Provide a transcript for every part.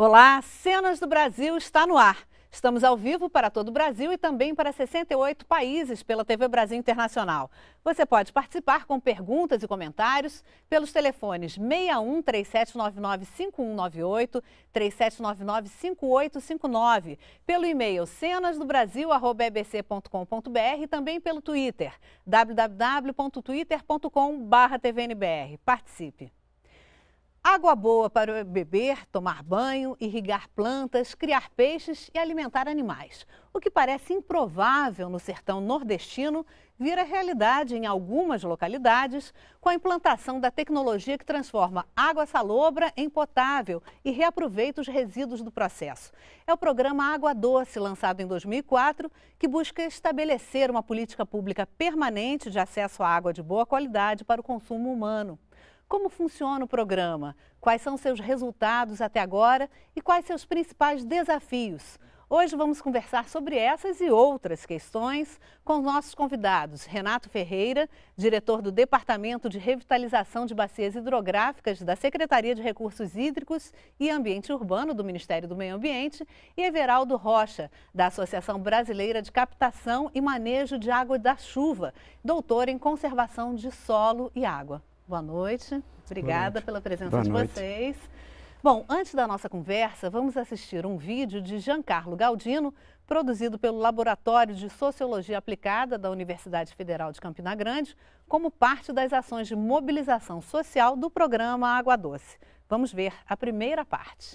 Olá, Cenas do Brasil está no ar. Estamos ao vivo para todo o Brasil e também para 68 países pela TV Brasil Internacional. Você pode participar com perguntas e comentários pelos telefones 61 3799 5198, 3799 5859, pelo e-mail cenasdobrasil@ebc.com.br e também pelo Twitter, www.twitter.com/tvnbr. Participe! Água boa para beber, tomar banho, irrigar plantas, criar peixes e alimentar animais. O que parece improvável no sertão nordestino vira realidade em algumas localidades com a implantação da tecnologia que transforma água salobra em potável e reaproveita os resíduos do processo. É o programa Água Doce, lançado em 2004, que busca estabelecer uma política pública permanente de acesso à água de boa qualidade para o consumo humano. Como funciona o programa? Quais são seus resultados até agora e quais seus principais desafios? Hoje vamos conversar sobre essas e outras questões com os nossos convidados. Renato Ferreira, diretor do Departamento de Revitalização de Bacias Hidrográficas da Secretaria de Recursos Hídricos e Ambiente Urbano do Ministério do Meio Ambiente, e Everaldo Rocha, da Associação Brasileira de Captação e Manejo de Água da Chuva, doutor em Conservação de Solo e Água. Boa noite, obrigada pela presença de vocês. Bom, antes da nossa conversa, vamos assistir um vídeo de Giancarlo Galdino, produzido pelo Laboratório de Sociologia Aplicada da Universidade Federal de Campina Grande, como parte das ações de mobilização social do programa Água Doce. Vamos ver a primeira parte.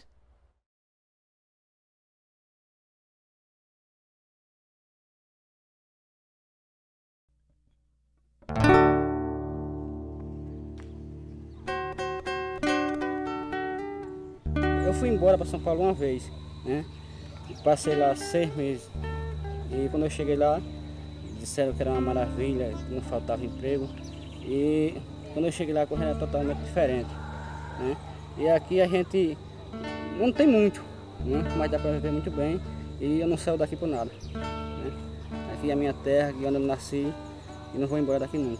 Eu fui embora para São Paulo uma vez, né? Passei lá 6 meses. E quando eu cheguei lá, disseram que era uma maravilha, que não faltava emprego. E quando eu cheguei lá, a corrida era totalmente diferente, né? E aqui a gente não tem muito, né? Mas dá para viver muito bem. E eu não saio daqui por nada, né? Aqui é a minha terra, aqui onde eu nasci, e não vou embora daqui nunca.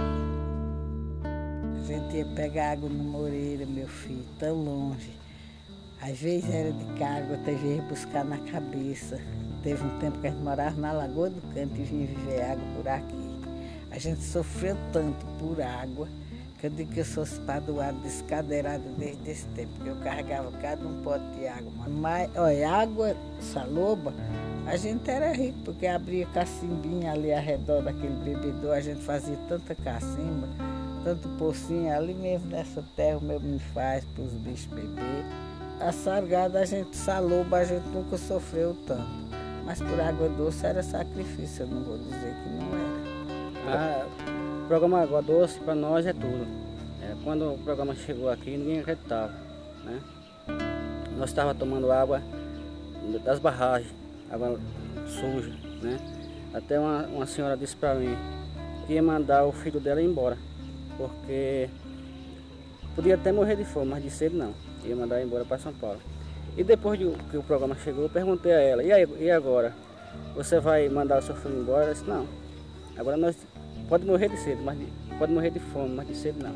A gente ia pegar água no Moreira, meu filho, tão longe. Às vezes era de carga, outras vezes buscar na cabeça. Teve um tempo que a gente morava na Lagoa do Canto e vinha viver água por aqui. A gente sofreu tanto por água, que eu digo que eu sou espadoada, descadeirada desde esse tempo, porque eu carregava cada um pote de água. Mas, olha, água saloba, a gente era rico, porque abria cacimbinha ali ao redor daquele bebedouro, a gente fazia tanta cacimba, tanto pocinho, ali mesmo nessa terra o meu me faz para os bichos beber. A sargada a gente saloba, a gente nunca sofreu tanto. Mas por água doce era sacrifício, eu não vou dizer que não era. O programa Água Doce para nós é tudo. Quando o programa chegou aqui, ninguém acreditava, né? Nós estávamos tomando água das barragens, água suja, né? Até uma senhora disse para mim que ia mandar o filho dela embora, porque podia até morrer de fome, mas de sede não. Ia mandar embora para São Paulo. E depois que o programa chegou, eu perguntei a ela, e agora? Você vai mandar o seu filho embora? Ela disse, não. Agora nós pode morrer de sede, mas pode morrer de fome, mas de sede não.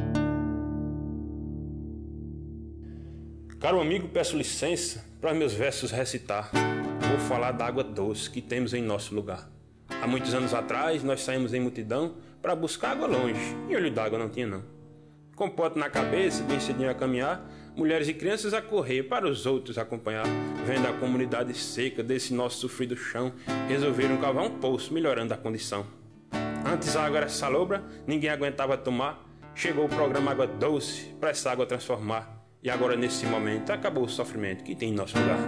Caro amigo, peço licença para meus versos recitar. Vou falar da água doce que temos em nosso lugar. Há muitos anos atrás, nós saímos em multidão para buscar água longe, e olho d'água não tinha não. Com pote na cabeça, bem cedinho a caminhar, mulheres e crianças a correr para os outros acompanhar. Vendo a comunidade seca desse nosso sofrido chão, resolveram cavar um poço, melhorando a condição. Antes a água era salobra, ninguém aguentava tomar. Chegou o programa Água Doce para essa água transformar. E agora nesse momento acabou o sofrimento que tem em nosso lugar.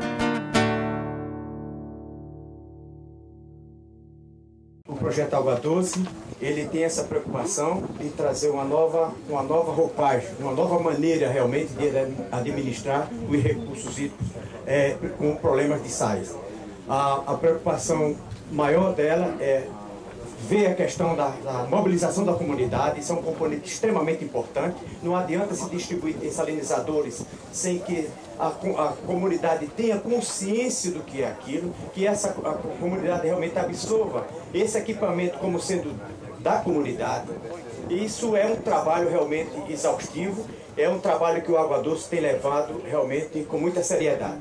O projeto Água Doce, ele tem essa preocupação de trazer uma nova roupagem, uma nova maneira realmente de administrar os recursos hídricos com problemas de sais. A preocupação maior dela é ver a questão da mobilização da comunidade. Isso é um componente extremamente importante. Não adianta se distribuir desalinizadores sem que a comunidade tenha consciência do que é aquilo, que a comunidade realmente absorva esse equipamento como sendo da comunidade Isso é um trabalho realmente exaustivo, é um trabalho que o Água Doce tem levado realmente com muita seriedade.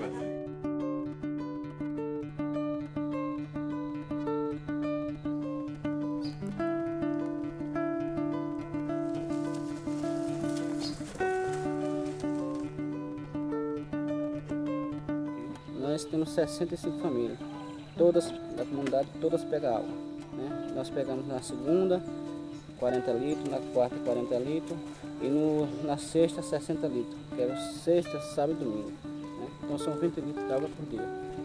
Nós temos 65 famílias, todas da comunidade, todas pegam água, né? Nós pegamos na segunda 40 litros, na quarta 40 litros e na sexta 60 litros, que era sexta, sábado e domingo, né? Então são 20 litros de água por dia.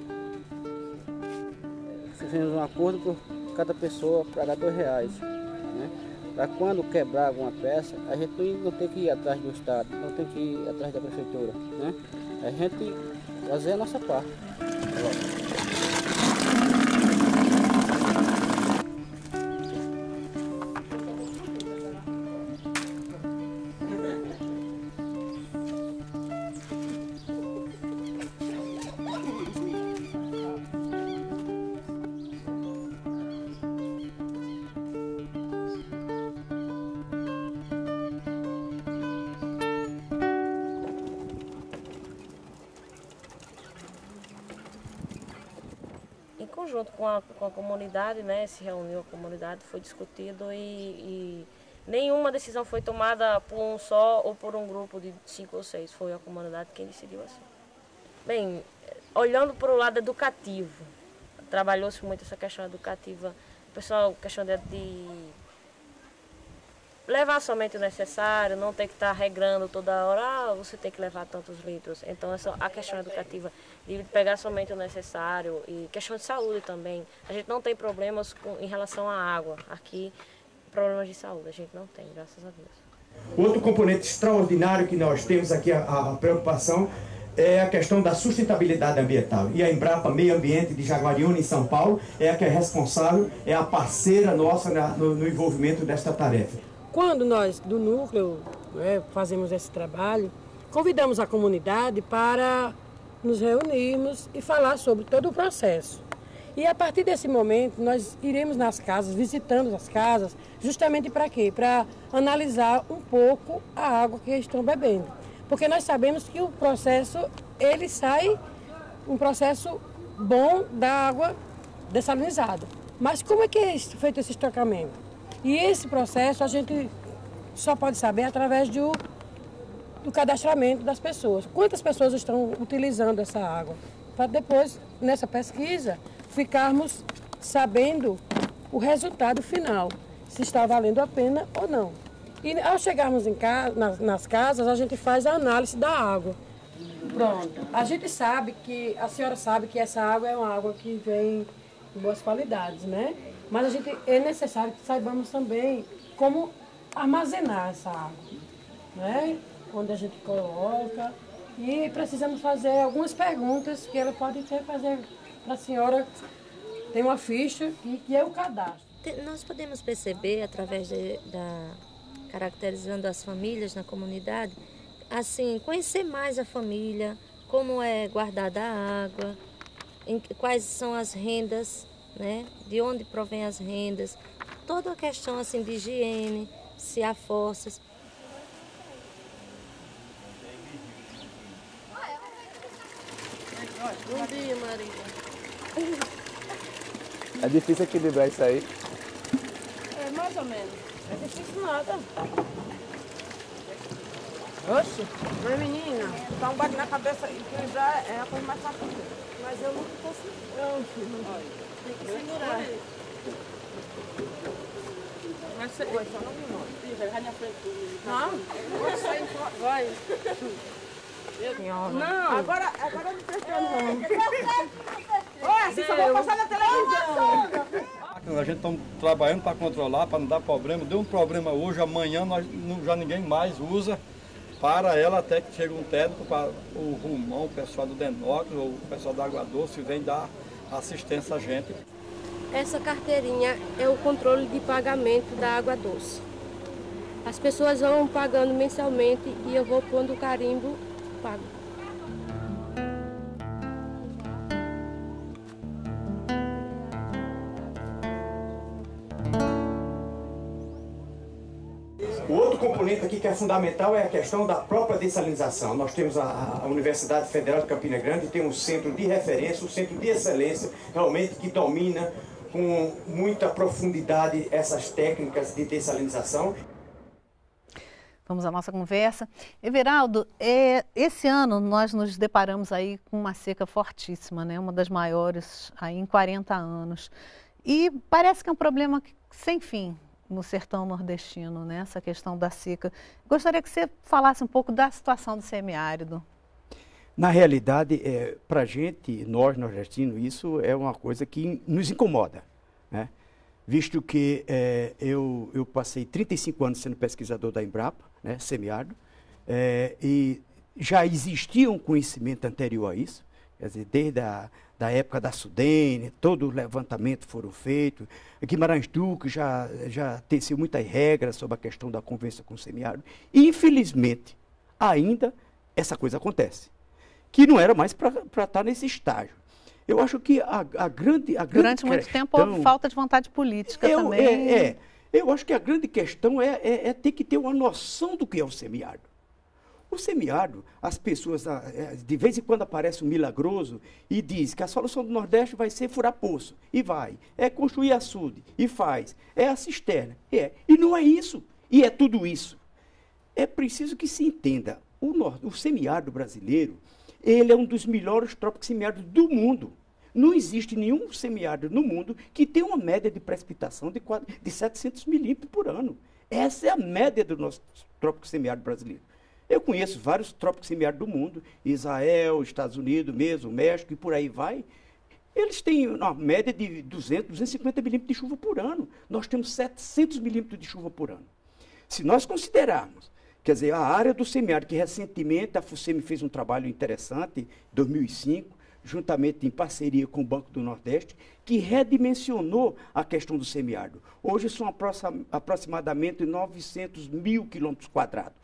Fizemos um acordo por cada pessoa pagar R$2, né? Para quando quebrar alguma peça, a gente não tem que ir atrás do Estado, não tem que ir atrás da prefeitura, né? A gente fazer a nossa parte. Em conjunto com a comunidade, né, se reuniu a comunidade, foi discutido e nenhuma decisão foi tomada por um só ou por um grupo de 5 ou 6, foi a comunidade quem decidiu assim. Bem, olhando para o lado educativo, trabalhou-se muito essa questão educativa, o pessoal, questão de levar somente o necessário, não ter que estar regrando toda hora, você tem que levar tantos litros. Então a questão educativa de pegar somente o necessário e questão de saúde também. A gente não tem problemas em relação à água. Aqui, problemas de saúde a gente não tem, graças a Deus. Outro componente extraordinário que nós temos aqui, a preocupação, é a questão da sustentabilidade ambiental. E a Embrapa Meio Ambiente de Jaguariúna, em São Paulo, é a que é responsável, é a parceira nossa no envolvimento desta tarefa. Quando nós, do núcleo, fazemos esse trabalho, convidamos a comunidade para nos reunirmos e falar sobre todo o processo. E a partir desse momento, nós iremos nas casas, visitando as casas, justamente para quê? Para analisar um pouco a água que eles estão bebendo. Porque nós sabemos que o processo, ele sai um processo bom da água dessalinizada. Mas como é que é feito esse estocamento? E esse processo a gente só pode saber através do cadastramento das pessoas. Quantas pessoas estão utilizando essa água? Para depois, nessa pesquisa, ficarmos sabendo o resultado final, se está valendo a pena ou não. E ao chegarmos nas casas, a gente faz a análise da água. Pronto. A gente sabe que, a senhora sabe que essa água é uma água que vem de boas qualidades, né? Mas é necessário que saibamos também como armazenar essa água, né? Onde a gente coloca. E precisamos fazer algumas perguntas que ela pode fazer para a senhora. Tem uma ficha que é o cadastro. Nós podemos perceber, através caracterizando as famílias na comunidade, assim, conhecer mais a família, como é guardada a água, quais são as rendas, né? De onde provém as rendas, toda a questão assim de higiene, se há fossas. Bom dia, Maria. É difícil equilibrar isso aí? É, mais ou menos. É difícil nada. Oxe, mas menina, dá um bate na cabeça e equilibrar é a coisa mais fácil. Mas eu nunca consigo. Tem que segurar. Vai ser. Oi, só não me mostra. Vai na frente. Não? Vai. Não. Agora não precisa não. Olha, se só vou passar na televisão. A gente está trabalhando para controlar, para não dar problema. Deu um problema hoje, amanhã já ninguém mais usa. Para ela até que chega um técnico, para o Rumão, o pessoal do Denópolis, ou o pessoal da Água Doce, vem dar assistência a gente. Essa carteirinha é o controle de pagamento da Água Doce. As pessoas vão pagando mensalmente e eu vou pondo o carimbo, pago. elemento aqui que é fundamental é a questão da própria dessalinização. Nós temos a Universidade Federal de Campina Grande, tem um centro de referência, um centro de excelência, realmente que domina com muita profundidade essas técnicas de dessalinização. Vamos à nossa conversa. Everaldo, esse ano nós nos deparamos aí com uma seca fortíssima, né? Uma das maiores aí em 40 anos. E parece que é um problema sem fim no sertão nordestino, né? Essa questão da seca. Gostaria que você falasse um pouco da situação do semiárido. Na realidade, para a gente, nós nordestinos, isso é uma coisa que nos incomoda, né? Visto que eu passei 35 anos sendo pesquisador da Embrapa, né, semiárido, e já existia um conhecimento anterior a isso, quer dizer, desde da época da Sudene, todo o levantamento foram feitos. Guimarães Duque já teceu muitas regras sobre a questão da convivência com o semiárido. E, infelizmente, ainda essa coisa acontece, que não era mais para estar nesse estágio. Eu acho que a grande Durante muito tempo houve falta de vontade política também. Eu acho que a grande questão é ter que ter uma noção do que é o semiárido. O semiárido, as pessoas, de vez em quando aparece um milagroso e diz que a solução do Nordeste vai ser furar poço, e vai. É construir açude, e faz. É a cisterna, E não é isso, e é tudo isso. É preciso que se entenda, o semiárido brasileiro, ele é um dos melhores trópicos semiáridos do mundo. Não existe nenhum semiárido no mundo que tenha uma média de precipitação de 700 milímetros por ano. Essa é a média do nosso trópico semiárido brasileiro. Eu conheço vários trópicos semiáridos do mundo, Israel, Estados Unidos mesmo, México e por aí vai. Eles têm uma média de 200, 250 milímetros de chuva por ano. Nós temos 700 milímetros de chuva por ano. Se nós considerarmos, quer dizer, a área do semiárido, que recentemente a FUSEMI fez um trabalho interessante, em 2005, juntamente em parceria com o Banco do Nordeste, que redimensionou a questão do semiárido. Hoje são aproximadamente 900 mil quilômetros quadrados.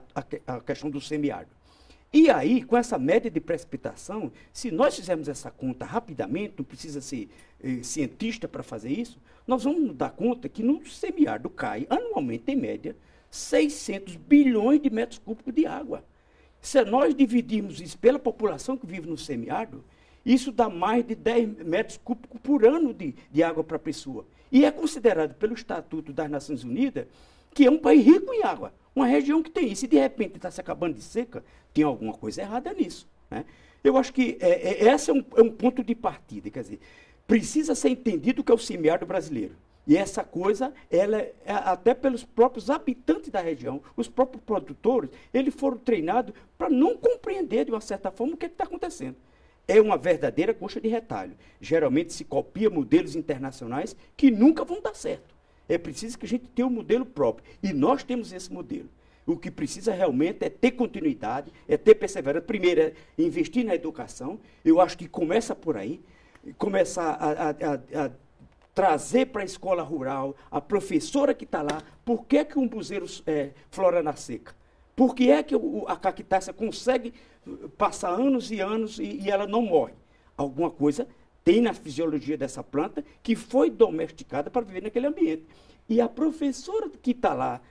A questão do semiárido. E aí, com essa média de precipitação, se nós fizermos essa conta rapidamente, não precisa ser cientista para fazer isso, nós vamos nos dar conta que no semiárido cai, anualmente, em média, 600 bilhões de metros cúbicos de água. Se nós dividirmos isso pela população que vive no semiárido, isso dá mais de 10 metros cúbicos por ano de água para a pessoa. E é considerado pelo Estatuto das Nações Unidas que é um país rico em água. Uma região que tem isso, e de repente está se acabando de seca, tem alguma coisa errada nisso, né? Eu acho que esse é um ponto de partida, quer dizer, precisa ser entendido o que é o semiárido brasileiro. E essa coisa, até pelos próprios habitantes da região, os próprios produtores, eles foram treinados para não compreender, de uma certa forma, o que está acontecendo. É uma verdadeira coxa de retalho. Geralmente se copia modelos internacionais que nunca vão dar certo. É preciso que a gente tenha um modelo próprio. E nós temos esse modelo. O que precisa realmente é ter continuidade, é ter perseverança. Primeiro, é investir na educação. Eu acho que começa por aí. Começar a trazer para a escola rural a professora que está lá. Por que que um buzeiro flora na seca? Por que é que a cactácea consegue passar anos e anos e ela não morre? Alguma coisa tem na fisiologia dessa planta que foi domesticada para viver naquele ambiente. E a professora que está lá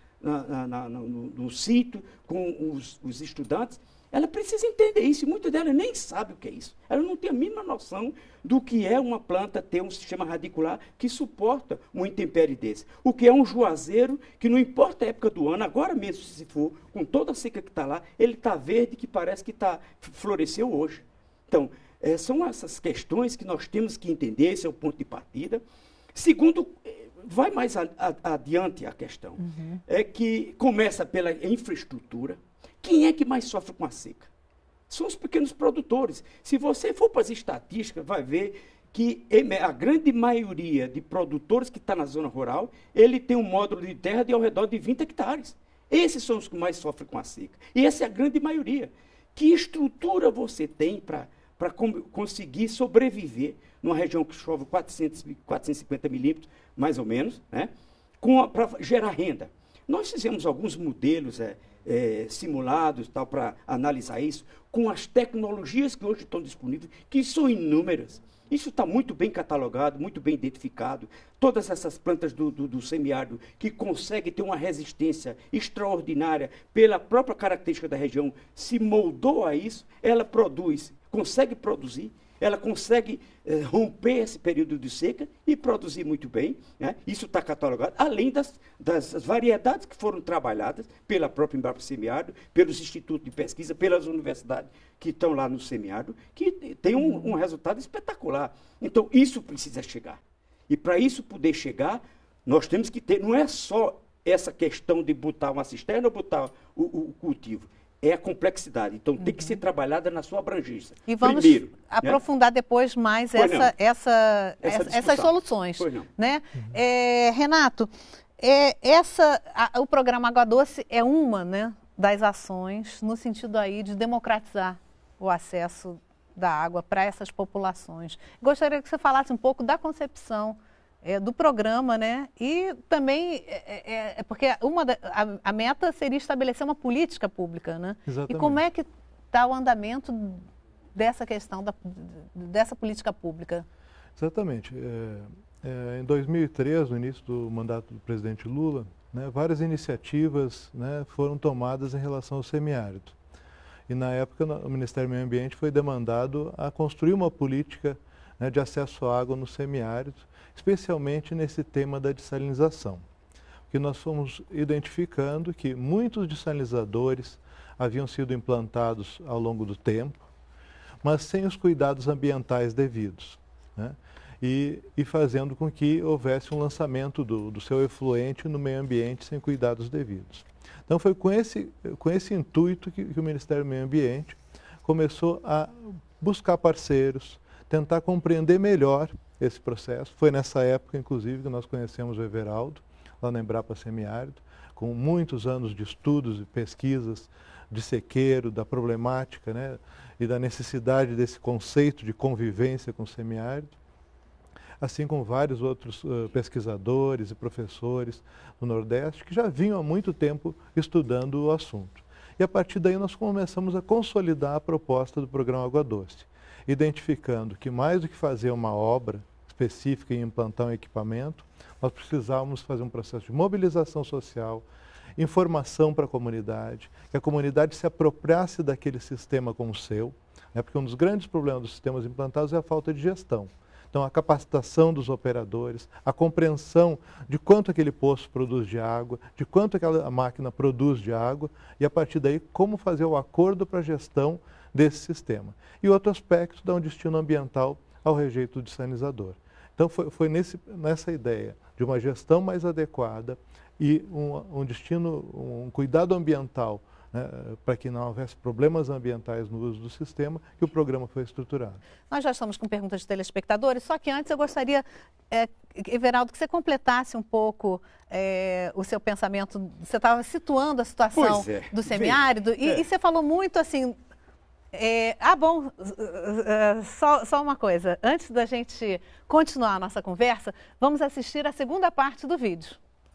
no sítio com os estudantes, ela precisa entender isso. E muitas delas nem sabem o que é isso. Ela não tem a mínima noção do que é uma planta ter um sistema radicular que suporta uma intempérie desse. O que é um juazeiro que não importa a época do ano, agora mesmo se for, com toda a seca que está lá, ele está verde que parece que floresceu hoje. Então, são essas questões que nós temos que entender, esse é o ponto de partida. Segundo, vai mais adiante a questão, é que começa pela infraestrutura. Quem é que mais sofre com a seca? São os pequenos produtores. Se você for para as estatísticas, vai ver que a grande maioria de produtores que está na zona rural, ele tem um módulo de terra de ao redor de 20 hectares. Esses são os que mais sofrem com a seca. E essa é a grande maioria. Que estrutura você tem para conseguir sobreviver numa região que chove 450 milímetros, mais ou menos, né, para gerar renda? Nós fizemos alguns modelos simulados para analisar isso, com as tecnologias que hoje estão disponíveis, que são inúmeras. Isso está muito bem catalogado, muito bem identificado. Todas essas plantas do semiárido que conseguem ter uma resistência extraordinária pela própria característica da região, se moldou a isso, ela produz, consegue produzir, ela consegue romper esse período de seca e produzir muito bem, né? Isso está catalogado, além das variedades que foram trabalhadas pela própria Embrapa Semiárido, pelos institutos de pesquisa, pelas universidades que estão lá no semiárido, que tem um resultado espetacular. Então, isso precisa chegar. E para isso poder chegar, nós temos que ter, não é só essa questão de botar uma cisterna ou botar o cultivo, é a complexidade. Então, tem que ser trabalhada na sua abrangência. E vamos aprofundar depois mais essas soluções. Né? Renato, o programa Água Doce é uma, né, das ações no sentido aí de democratizar o acesso da água para essas populações. Gostaria que você falasse um pouco da concepção do programa, né? E também, porque a meta seria estabelecer uma política pública, né? Exatamente. E como é que está o andamento dessa questão, dessa política pública? Exatamente. Em 2003, no início do mandato do presidente Lula, né, várias iniciativas, né, foram tomadas em relação ao semiárido. E na época o Ministério do Meio Ambiente foi demandado a construir uma política, né, de acesso à água no semiárido, especialmente nesse tema da dessalinização. Porque nós fomos identificando que muitos dessalinizadores haviam sido implantados ao longo do tempo, mas sem os cuidados ambientais devidos, né? E fazendo com que houvesse um lançamento do seu efluente no meio ambiente sem cuidados devidos. Então foi com esse intuito que o Ministério do Meio Ambiente começou a buscar parceiros, tentar compreender melhor esse processo. Foi nessa época, inclusive, que nós conhecemos o Everaldo, lá na Embrapa Semiárido, com muitos anos de estudos e pesquisas de sequeiro, da problemática, né, e da necessidade desse conceito de convivência com o semiárido, assim como vários outros pesquisadores e professores do Nordeste que já vinham há muito tempo estudando o assunto. E a partir daí nós começamos a consolidar a proposta do programa Água Doce, identificando que mais do que fazer uma obra específica e implantar um equipamento, nós precisávamos fazer um processo de mobilização social, informação para a comunidade, que a comunidade se apropriasse daquele sistema como seu, né, porque um dos grandes problemas dos sistemas implantados é a falta de gestão. Então, a capacitação dos operadores, a compreensão de quanto aquele poço produz de água, de quanto aquela máquina produz de água, e a partir daí, como fazer o acordo para a gestão desse sistema. E outro aspecto dá um destino ambiental ao rejeito do dessalinizador. Então, foi nessa ideia de uma gestão mais adequada e um cuidado ambiental, né, para que não houvesse problemas ambientais no uso do sistema, que o programa foi estruturado. Nós já estamos com perguntas de telespectadores, só que antes eu gostaria, Everaldo, que você completasse um pouco o seu pensamento. Você estava situando a situação do semiárido e você falou muito assim... só uma coisa, antes da gente continuar a nossa conversa, vamos assistir a segunda parte do vídeo.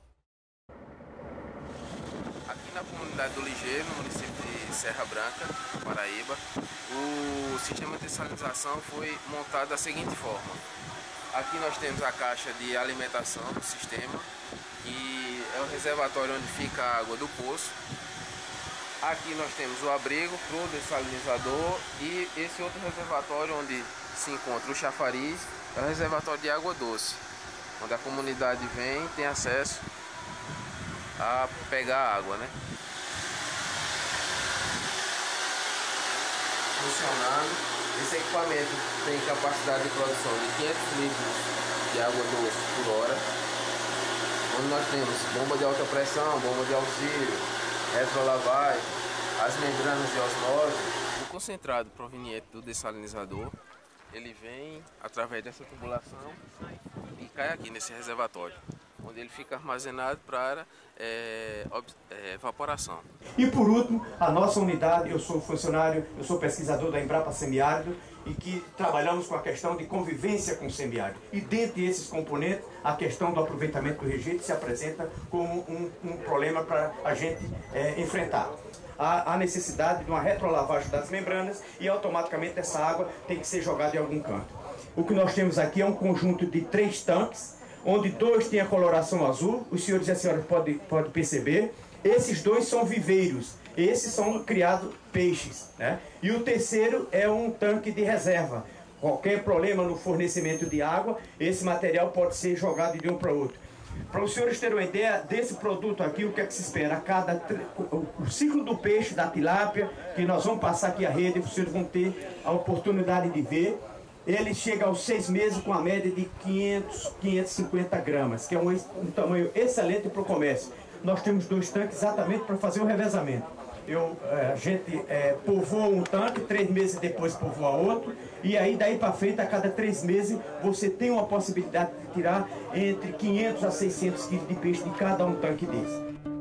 Aqui na comunidade do Ligeiro, no município de Serra Branca, Paraíba, o sistema de dessalinização foi montado da seguinte forma. Aqui nós temos a caixa de alimentação do sistema, que é o reservatório onde fica a água do poço. Aqui nós temos o abrigo para o dessalinizador e esse outro reservatório onde se encontra o chafariz é o reservatório de água doce, onde a comunidade vem e tem acesso a pegar água, né? Funcionando, esse equipamento tem capacidade de produção de 500 litros de água doce por hora, onde nós temos bomba de alta pressão, bomba de auxílio, retrolavagem, as membranas de osmose. O concentrado proveniente do dessalinizador, ele vem através dessa tubulação e cai aqui nesse reservatório, onde ele fica armazenado para evaporação. E por último, a nossa unidade, eu sou funcionário, eu sou pesquisador da Embrapa Semiárido e que trabalhamos com a questão de convivência com o semiárido. E dentre esses componentes, a questão do aproveitamento do rejeito se apresenta como um problema para a gente enfrentar. Há necessidade de uma retrolavagem das membranas e automaticamente essa água tem que ser jogada em algum canto. O que nós temos aqui é um conjunto de 3 tanques, onde 2 têm a coloração azul, os senhores e as senhoras podem perceber. Esses 2 são viveiros, esses são criados peixes, né? E o terceiro é um tanque de reserva. Qualquer problema no fornecimento de água, esse material pode ser jogado de um para o outro. Para os senhores terem uma ideia desse produto aqui, o que é que se espera? O ciclo do peixe, da tilápia, que nós vamos passar aqui a rede, os senhores vão ter a oportunidade de ver. Ele chega aos 6 meses com a média de 550 gramas, que é um tamanho excelente para o comércio. Nós temos 2 tanques exatamente para fazer o revezamento. A gente povoa um tanque, 3 meses depois povoa outro, e aí daí para frente, a cada 3 meses, você tem uma possibilidade de tirar entre 500 a 600 quilos de peixe de cada um tanque desse.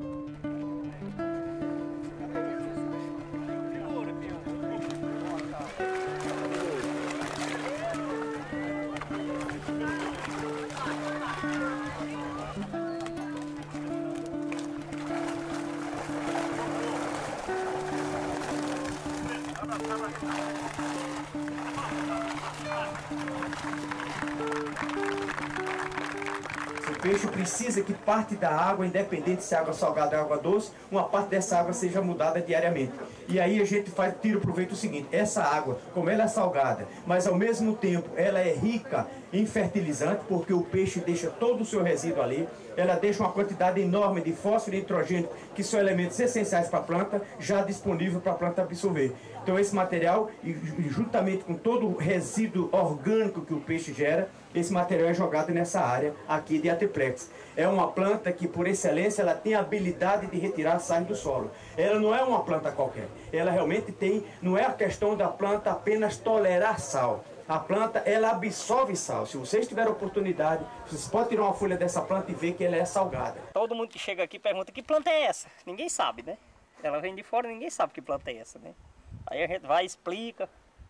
O peixe precisa que parte da água, independente se é água salgada ou água doce, uma parte dessa água seja mudada diariamente. E aí a gente tira o proveito do seguinte: essa água, como ela é salgada, mas ao mesmo tempo ela é rica em fertilizante, porque o peixe deixa todo o seu resíduo ali, ela deixa uma quantidade enorme de fósforo e nitrogênio, que são elementos essenciais para a planta, já disponível para a planta absorver. Então esse material, juntamente com todo o resíduo orgânico que o peixe gera, esse material é jogado nessa área aqui de Atiplex. É uma planta que, por excelência, ela tem a habilidade de retirar sais do solo. Ela não é uma planta qualquer. Ela realmente tem, não é a questão da planta apenas tolerar sal. A planta, ela absorve sal. Se vocês tiverem oportunidade, vocês podem tirar uma folha dessa planta e ver que ela é salgada. Todo mundo que chega aqui pergunta: que planta é essa? Ninguém sabe, né? Ela vem de fora, ninguém sabe que planta é essa, né? Aí a gente vai e explica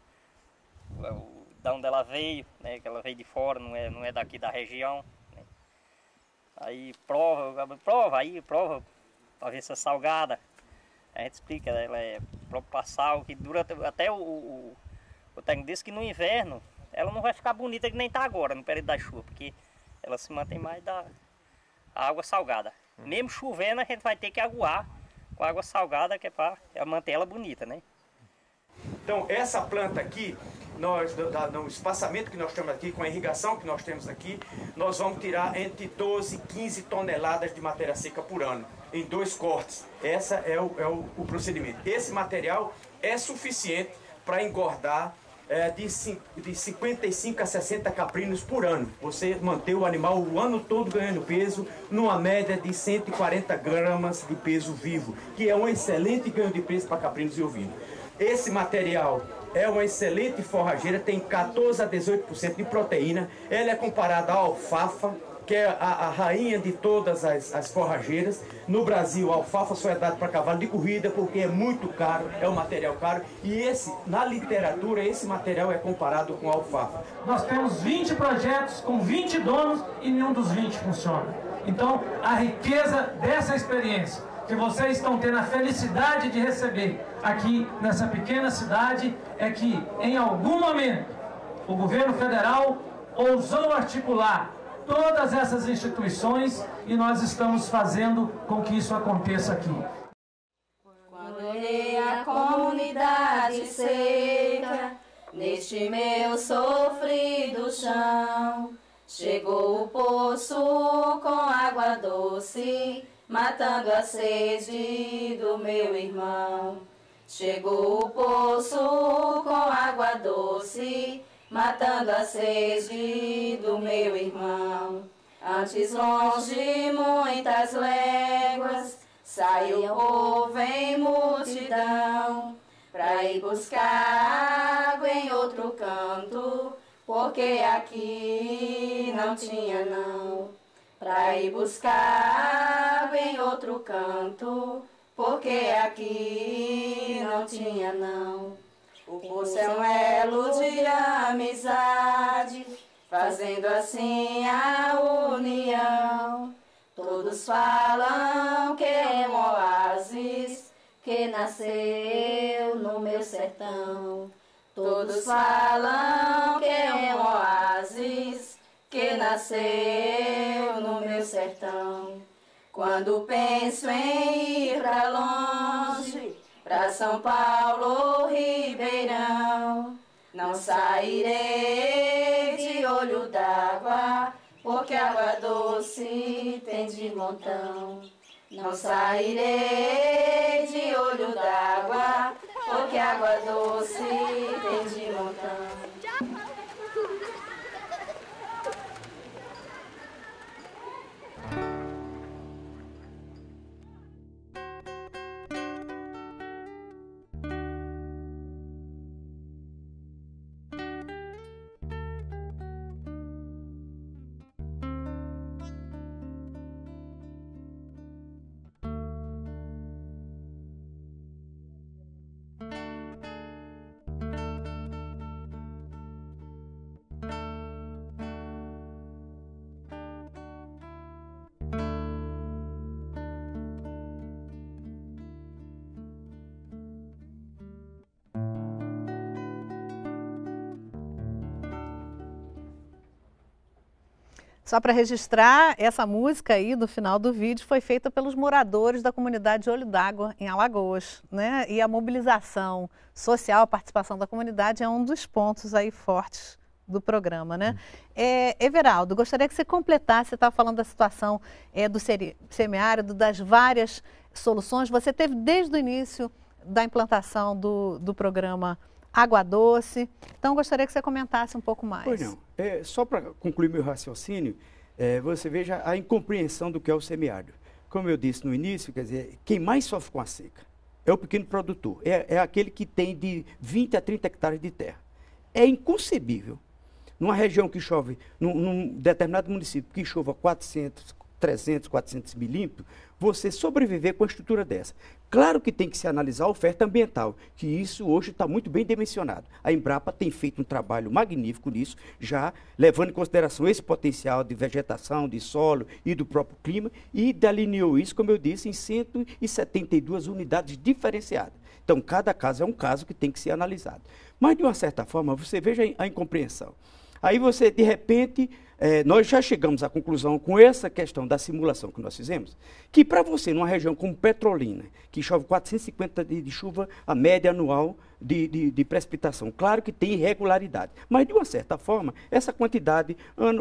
de onde ela veio, né? Que ela veio de fora, não é daqui da região, né? Aí prova para ver se é salgada. A gente explica, ela é próprio para sal, que dura até o técnico disse que no inverno ela não vai ficar bonita que nem está agora, no período da chuva, porque ela se mantém mais da água salgada. Mesmo chovendo, a gente vai ter que aguar com água salgada, que é para manter ela bonita, né? Então, essa planta aqui, no espaçamento que nós temos aqui, com a irrigação que nós temos aqui, nós vamos tirar entre 12 e 15 toneladas de matéria seca por ano, em 2 cortes. Esse é o procedimento. Esse material é suficiente para engordar de 55 a 60 caprinos por ano. Você manter o animal o ano todo ganhando peso, numa média de 140 gramas de peso vivo, que é um excelente ganho de peso para caprinos e ovinos. Esse material é uma excelente forrageira, tem 14 a 18% de proteína. Ela é comparada à alfafa, que é a rainha de todas as forrageiras. No Brasil, a alfafa só é dada para cavalo de corrida porque é muito caro, é um material caro. E na literatura, esse material é comparado com a alfafa. Nós temos 20 projetos com 20 donos e nenhum dos 20 funciona. Então, a riqueza dessa experiência que vocês estão tendo a felicidade de receber aqui nessa pequena cidade é que, em algum momento, o governo federal ousou articular todas essas instituições e nós estamos fazendo com que isso aconteça aqui. Quando olhei a comunidade seca, neste meu sofrido chão, chegou o poço com água doce, matando a sede do meu irmão. Chegou o poço com água doce, matando a sede do meu irmão. Antes longe, muitas léguas, saiu o povo em multidão, pra ir buscar água em outro canto, porque aqui não tinha não. Pra ir buscar água em outro canto, porque aqui não tinha não. O poço é um elo de amizade, fazendo assim a união. Todos falam que é um oásis que nasceu no meu sertão. Todos falam que é um oásis que nasceu no meu sertão. Quando penso em ir pra longe, pra São Paulo ou Ribeirão, não sairei de olho d'água, porque água doce tem de montão. Não sairei de olho d'água, porque água doce tem de montão. Só para registrar, essa música aí do final do vídeo foi feita pelos moradores da comunidade de Olho d'Água, em Alagoas, né? E a mobilização social, a participação da comunidade é um dos pontos aí fortes do programa, né? Everaldo, gostaria que você completasse, você estava falando da situação do semiárido, das várias soluções. Você teve desde o início da implantação do programa Água Doce. Então, gostaria que você comentasse um pouco mais. Pois não. Só para concluir meu raciocínio, você veja a incompreensão do que é o semiárido. Como eu disse no início, quer dizer, quem mais sofre com a seca é o pequeno produtor. É aquele que tem de 20 a 30 hectares de terra. É inconcebível, numa região que chove, num determinado município, que chova 400, 300, 400 milímetros, você sobreviver com a estrutura dessa. Claro que tem que se analisar a oferta ambiental, que isso hoje está muito bem dimensionado. A Embrapa tem feito um trabalho magnífico nisso, já levando em consideração esse potencial de vegetação, de solo e do próprio clima, e delineou isso, como eu disse, em 172 unidades diferenciadas. Então, cada caso é um caso que tem que ser analisado. Mas, de uma certa forma, você veja a incompreensão. Aí você, de repente, nós já chegamos à conclusão com essa questão da simulação que nós fizemos, que para você, numa região como Petrolina, que chove 450 de chuva, a média anual de precipitação, claro que tem irregularidade, mas de uma certa forma, essa quantidade,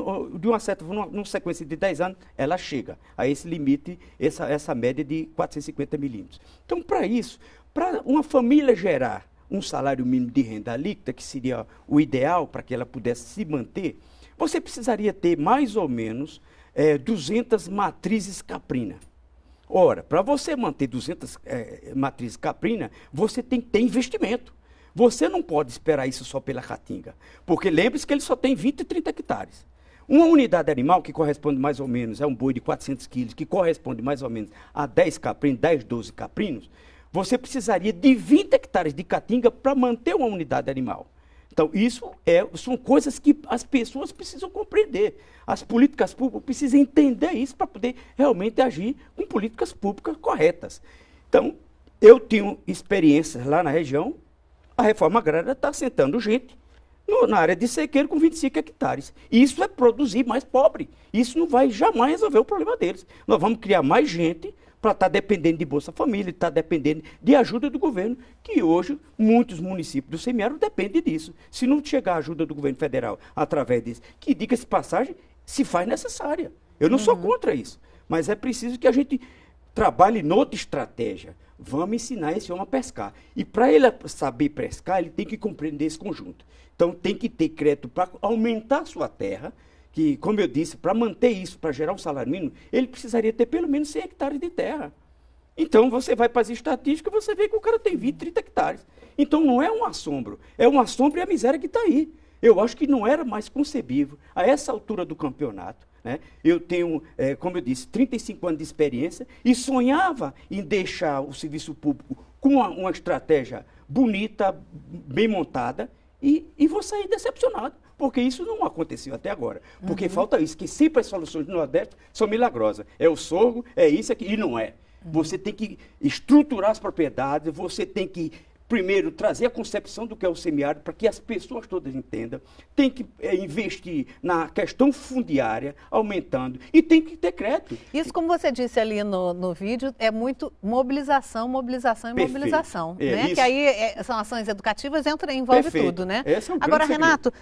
numa sequência de 10 anos, ela chega a esse limite, essa média de 450 milímetros. Então, para isso, para uma família gerar um salário mínimo de renda líquida, que seria o ideal para que ela pudesse se manter, você precisaria ter mais ou menos 200 matrizes caprina. Ora, para você manter 200 matrizes caprina, você tem que ter investimento. Você não pode esperar isso só pela Caatinga, porque lembre-se que ele só tem 20 e 30 hectares. Uma unidade animal que corresponde mais ou menos, é um boi de 400 quilos, que corresponde mais ou menos a 10 caprinos, 10, 12 caprinos, você precisaria de 20 hectares de caatinga para manter uma unidade animal. Então, isso são coisas que as pessoas precisam compreender. As políticas públicas precisam entender isso para poder realmente agir com políticas públicas corretas. Então, eu tenho experiências lá na região, a reforma agrária está sentando gente na área de sequeiro com 25 hectares. Isso é produzir mais pobre. Isso não vai jamais resolver o problema deles. Nós vamos criar mais gente para estar dependendo de Bolsa Família, estar dependendo de ajuda do governo, que hoje muitos municípios do semiárido dependem disso. Se não chegar a ajuda do governo federal através disso, que diga-se passagem, se faz necessária. Eu não sou contra isso, mas é preciso que a gente trabalhe noutra estratégia. Vamos ensinar esse homem a pescar. E para ele saber pescar, ele tem que compreender esse conjunto. Então tem que ter crédito para aumentar a sua terra, que, como eu disse, para manter isso, para gerar um salário mínimo, ele precisaria ter pelo menos 100 hectares de terra. Então, você vai para as estatísticas e você vê que o cara tem 20, 30 hectares. Então, não é um assombro. É um assombro e a miséria que está aí. Eu acho que não era mais concebível, a essa altura do campeonato, né? Eu tenho, como eu disse, 35 anos de experiência e sonhava em deixar o serviço público com uma estratégia bonita, bem montada, e vou sair decepcionado, porque isso não aconteceu até agora. Porque falta isso, que sempre as soluções do Nordeste são milagrosas. É o sorgo, é isso aqui, e não é. Você tem que estruturar as propriedades, você tem que, primeiro, trazer a concepção do que é o semiárido, para que as pessoas todas entendam. Tem que investir na questão fundiária, aumentando, e tem que ter crédito. Isso, como você disse ali no vídeo, é muito mobilização, mobilização e Perfeito. mobilização. É, né? isso. Que aí são ações educativas, envolve Perfeito. tudo, né? Esse é um Agora, grande Renato,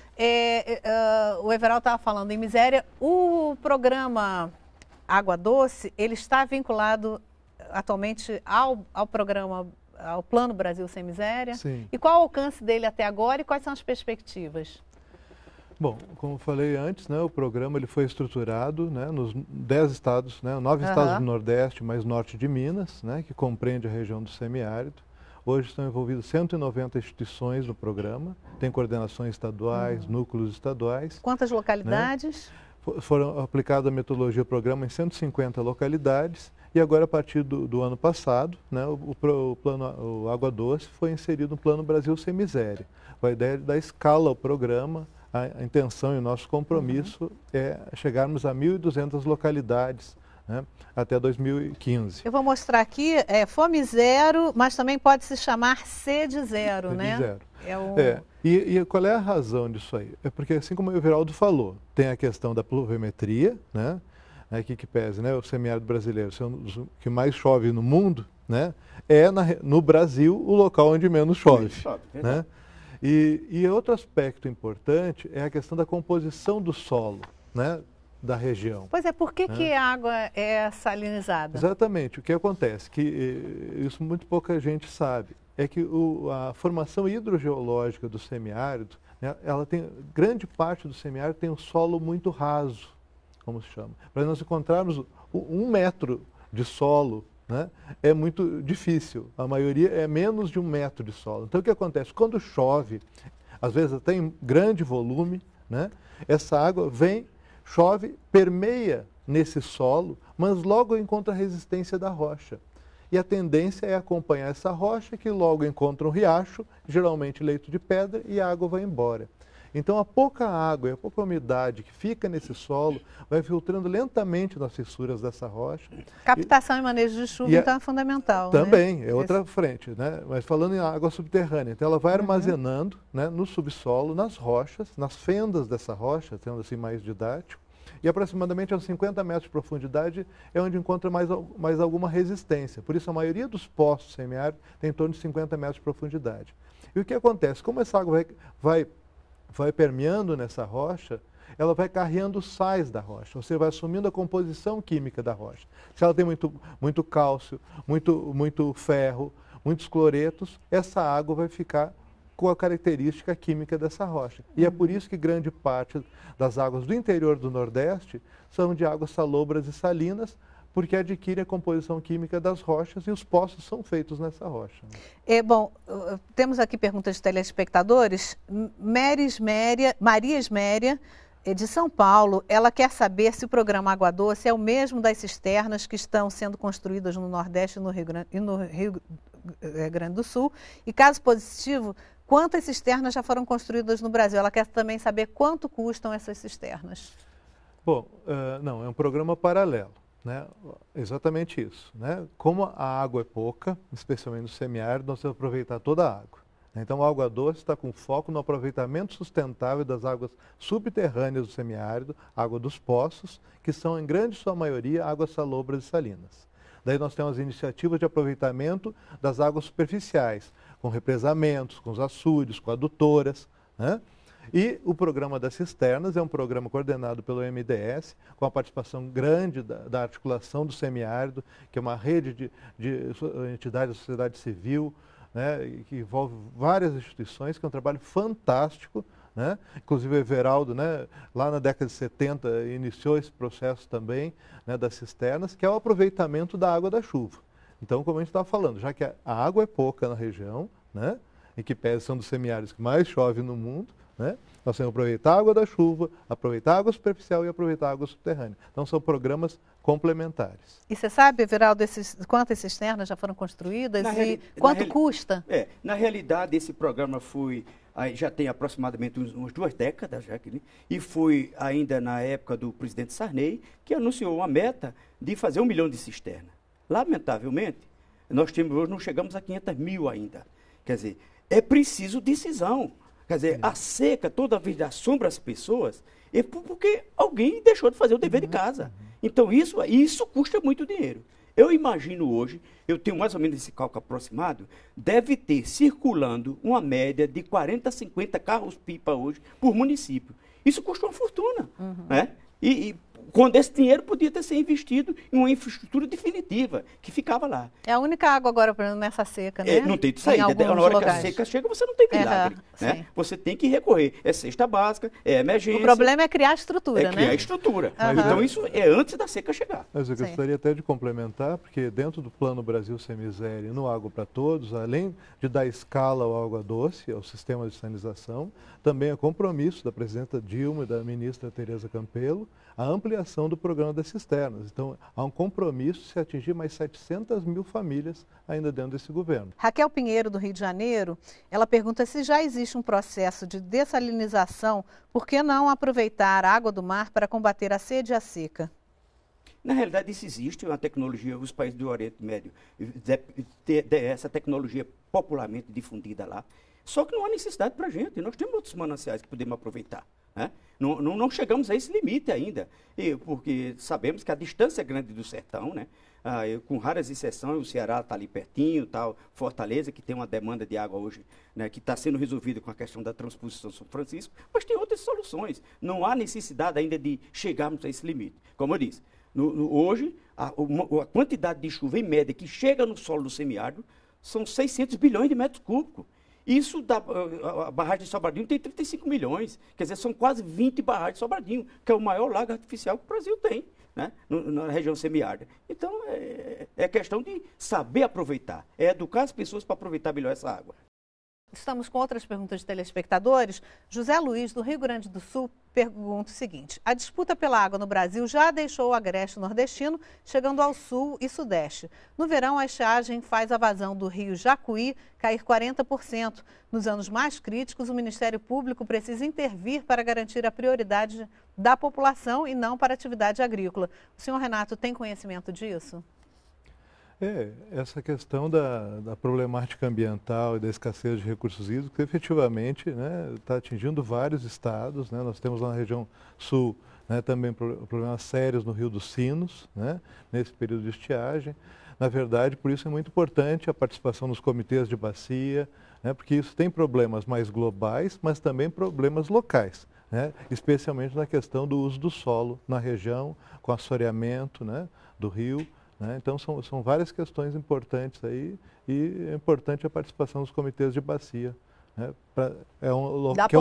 o Everaldo estava falando em miséria. O programa Água Doce, ele está vinculado atualmente ao programa, ao Plano Brasil Sem Miséria? Sim. E qual o alcance dele até agora e quais são as perspectivas? Bom, como falei antes, né, o programa ele foi estruturado, né, nos 10 estados, né, 9 estados do Nordeste, mais norte de Minas, né, que compreende a região do semiárido. Hoje estão envolvidas 190 instituições no programa, tem coordenações estaduais, núcleos estaduais. Quantas localidades? Né? Foram aplicada a metodologia do programa em 150 localidades. E agora, a partir do ano passado, né, o Água Doce foi inserido no Plano Brasil Sem Miséria. A ideia da escala ao programa, a intenção e o nosso compromisso é chegarmos a 1.200 localidades, né, até 2015. Eu vou mostrar aqui, Fome Zero, mas também pode se chamar Sede Zero, né? Zero. E qual é a razão disso aí? É porque, assim como o Everaldo falou, tem a questão da pluviometria, né? Que pese, né, o semiárido brasileiro ser um dos que mais chove no mundo, né, no Brasil o local onde menos chove. Né? E outro aspecto importante é a questão da composição do solo, né, da região. Pois é, por que a água é salinizada? Exatamente, o que acontece, que isso muito pouca gente sabe, é que a formação hidrogeológica do semiárido, né, ela tem, grande parte do semiárido tem um solo muito raso, como se chama. Para nós encontrarmos 1 metro de solo, né, é muito difícil. A maioria é menos de 1 metro de solo. Então, o que acontece? Quando chove, às vezes até em grande volume, né, essa água vem, chove, permeia nesse solo, mas logo encontra a resistência da rocha. E a tendência é acompanhar essa rocha, que logo encontra um riacho, geralmente leito de pedra, e a água vai embora. Então, a pouca água e a pouca umidade que fica nesse solo vai filtrando lentamente nas fissuras dessa rocha. Captação e manejo de chuva, então, é fundamental. Também, né? É outra frente, né? Mas falando em água subterrânea, então ela vai armazenando, né, no subsolo, nas rochas, nas fendas dessa rocha, sendo assim mais didático, e aproximadamente aos 50 metros de profundidade é onde encontra mais alguma resistência. Por isso, a maioria dos poços semiáridos tem em torno de 50 metros de profundidade. E o que acontece? Como essa água vai permeando nessa rocha, ela vai carreando sais da rocha, você vai assumindo a composição química da rocha. Se ela tem muito cálcio, muito ferro, muitos cloretos, essa água vai ficar com a característica química dessa rocha. E é por isso que grande parte das águas do interior do Nordeste são de águas salobras e salinas, porque adquire a composição química das rochas e os poços são feitos nessa rocha. Bom, temos aqui perguntas de telespectadores. Maria Esméria, de São Paulo, ela quer saber se o programa Água Doce é o mesmo das cisternas que estão sendo construídas no Nordeste e no Rio Grande do Sul. E caso positivo, quantas cisternas já foram construídas no Brasil? Ela quer também saber quanto custam essas cisternas. Bom, não, é um programa paralelo. Né? Exatamente isso. Né? Como a água é pouca, especialmente no semiárido, nós temos que aproveitar toda a água. Então, a Água Doce está com foco no aproveitamento sustentável das águas subterrâneas do semiárido, água dos poços, que são, em grande sua maioria, águas salobras e salinas. Daí nós temos iniciativas de aproveitamento das águas superficiais, com represamentos, com os açudes, com adutoras, né? E o programa das cisternas é um programa coordenado pelo MDS, com a participação grande da articulação do semiárido, que é uma rede de entidades da sociedade civil, né, que envolve várias instituições, que é um trabalho fantástico. Né? Inclusive o Everaldo, né, lá na década de 70, iniciou esse processo também, né, das cisternas, que é o aproveitamento da água da chuva. Então, como a gente estava falando, já que a água é pouca na região, né, e que pese são dos semiáridos que mais chove no mundo, né? Nós temos que aproveitar a água da chuva, aproveitar a água superficial e aproveitar a água subterrânea. Então, são programas complementares. E você sabe, Everaldo, quantas cisternas já foram construídas quanto custa? Na realidade, esse programa já tem aproximadamente umas 2 décadas, e foi ainda na época do presidente Sarney, que anunciou uma meta de fazer 1 milhão de cisternas. Lamentavelmente, nós hoje não chegamos a 500 mil ainda. Quer dizer, é preciso decisão. Quer dizer, a seca toda vez assombra as pessoas porque alguém deixou de fazer o dever de casa. Então, isso custa muito dinheiro. Eu imagino hoje, eu tenho mais ou menos esse cálculo aproximado, deve ter circulando uma média de 40, 50 carros-pipa hoje por município. Isso custa uma fortuna. Né? E quando esse dinheiro podia ter sido investido em uma infraestrutura definitiva, que ficava lá. É a única água agora nessa seca, né? Não tem de saída. Na hora que a seca chega, você não tem milagre. Né? Você tem que recorrer. É cesta básica, é emergência. O problema é criar estrutura, né? Criar estrutura. Então, isso é antes da seca chegar. Mas eu gostaria até de complementar, porque dentro do Plano Brasil Sem Miséria e no Água para Todos, além de dar escala ao água doce, ao sistema de sanitização, também é compromisso da presidenta Dilma e da ministra Tereza Campelo a ampliação do programa das cisternas. Então, há um compromisso de se atingir mais 700 mil famílias ainda dentro desse governo. Raquel Pinheiro, do Rio de Janeiro, ela pergunta se já existe um processo de dessalinização, por que não aproveitar a água do mar para combater a sede e a seca? Na realidade, isso existe, uma tecnologia, os países do Oriente Médio têm essa tecnologia popularmente difundida lá. Só que não há necessidade para a gente, nós temos outros mananciais que podemos aproveitar. Né? Não chegamos a esse limite ainda, porque sabemos que a distância é grande do sertão, né? Com raras exceções, o Ceará está ali pertinho, tal, Fortaleza, que tem uma demanda de água hoje, né, que está sendo resolvida com a questão da transposição São Francisco, mas tem outras soluções. Não há necessidade ainda de chegarmos a esse limite. Como eu disse, hoje, a quantidade de chuva em média que chega no solo do semiárido são 600 bilhões de metros cúbicos. Isso, a barragem de Sobradinho tem 35 milhões, quer dizer, são quase 20 barragens de Sobradinho, que é o maior lago artificial que o Brasil tem, né, na região semiárida. Então, é questão de saber aproveitar, é educar as pessoas para aproveitar melhor essa água. Estamos com outras perguntas de telespectadores. José Luiz, do Rio Grande do Sul, pergunta o seguinte: a disputa pela água no Brasil já deixou o agreste nordestino, chegando ao sul e sudeste. No verão, a estiagem faz a vazão do rio Jacuí cair 40%. Nos anos mais críticos, o Ministério Público precisa intervir para garantir a prioridade da população e não para a atividade agrícola. O senhor Renato tem conhecimento disso? Essa questão da problemática ambiental e da escassez de recursos hídricos, efetivamente, está atingindo vários estados. Né? Nós temos lá na região sul, né, também problemas sérios no Rio dos Sinos, né, nesse período de estiagem. Na verdade, por isso é muito importante a participação nos comitês de bacia, né, porque isso tem problemas mais globais, mas também problemas locais, né, especialmente na questão do uso do solo na região, com assoreamento, né, do rio. Então, são várias questões importantes aí e é importante a participação dos comitês de bacia. Né, que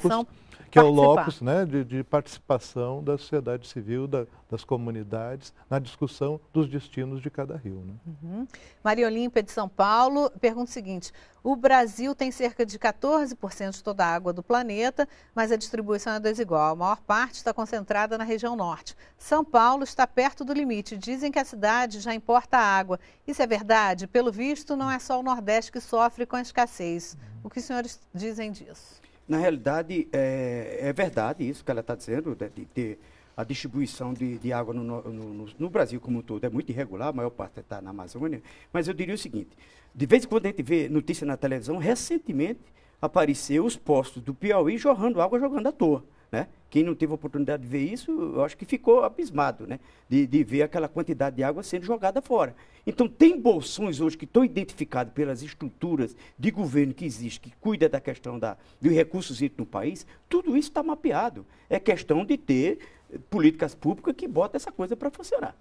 é o locus, né, de participação da sociedade civil, das comunidades, na discussão dos destinos de cada rio. Né? Maria Olímpia, de São Paulo, pergunta o seguinte: o Brasil tem cerca de 14% de toda a água do planeta, mas a distribuição é desigual. A maior parte está concentrada na região norte. São Paulo está perto do limite. Dizem que a cidade já importa água. Isso é verdade? Pelo visto, não é só o Nordeste que sofre com a escassez. O que os senhores dizem disso? Na realidade, é verdade isso que ela está dizendo, de ter a distribuição de água no Brasil como um todo é muito irregular, a maior parte está na Amazônia, mas eu diria o seguinte: de vez em quando a gente vê notícia na televisão, recentemente apareceu os postos do Piauí jorrando água, jogando à toa. Né? Quem não teve a oportunidade de ver isso, eu acho que ficou abismado, né? de ver aquela quantidade de água sendo jogada fora. Então, tem bolsões hoje que estão identificados pelas estruturas de governo que existe, que cuida da questão dos recursos hídricos no país, tudo isso está mapeado. É questão de ter políticas públicas que botam essa coisa para funcionar.